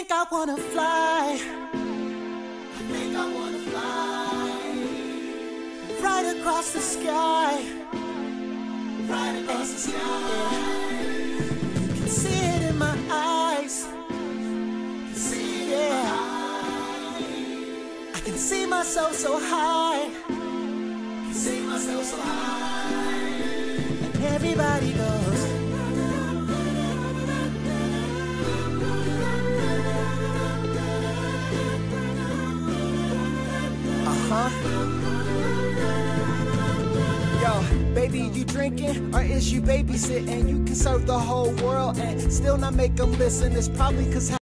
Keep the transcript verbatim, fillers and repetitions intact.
think I wanna fly. I think I wanna fly. Right across the sky. Right across the sky. You can see it in my eyes. You can see it in my eyes. I can see myself so high. I can see myself so high. And everybody goes. Uh-huh. Yo, baby, you drinking or is you babysitting? You can serve the whole world and still not make them listen. It's probably cause